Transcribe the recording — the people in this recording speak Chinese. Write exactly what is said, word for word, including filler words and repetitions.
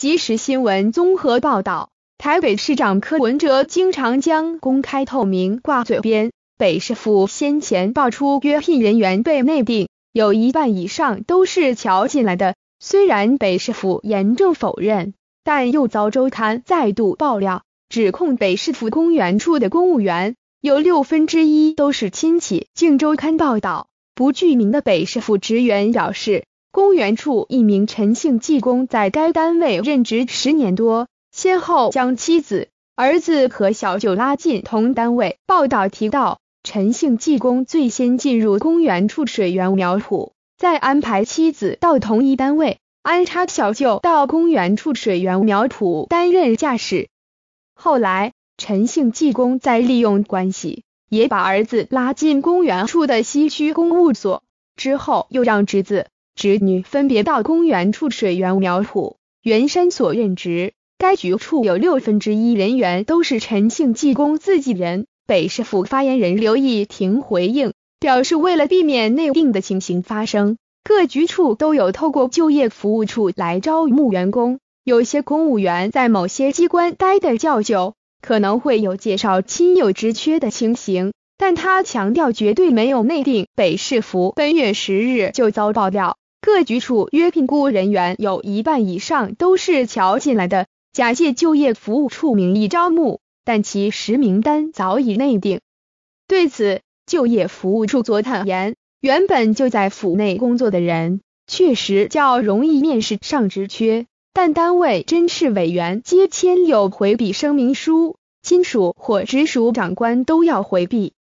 即时新闻综合报道，台北市长柯文哲经常将公开透明挂嘴边，北市府先前爆出约聘人员被内定，有一半以上都是瞧进来的。虽然北市府严正否认，但又遭周刊再度爆料，指控北市府公园处的公务员有六分之一都是亲戚。镜周刊报道，不具名的北市府职员表示，公园处一名陈姓技工在该单位任职十年多，先后将妻子、儿子和小舅拉进同单位。报道提到，陈姓技工最先进入公园处水源苗圃，再安排妻子到同一单位，安插小舅到公园处水源苗圃担任驾驶。后来，陈姓技工再利用关系，也把儿子拉进公园处的西区公务所，之后又让侄子、侄女分别到公园处水源苗圃、圆山所任职。该局处有六分之一人员都是陈姓技工自己人。北市府发言人刘义庭回应表示，为了避免内定的情形发生，各局处都有透过就业服务处来招募员工。有些公务员在某些机关待得较久，可能会有介绍亲友职缺的情形，但他强调绝对没有内定。北市府本月十日就遭爆料，各局处约聘雇人员有一半以上都是瞧进来的，假借就业服务处名义招募，但其实名单早已内定。对此，就业服务处昨坦言，原本就在府内工作的人，确实较容易面试上职缺，但单位侦事委员皆签有回避声明书，亲属或直属长官都要回避。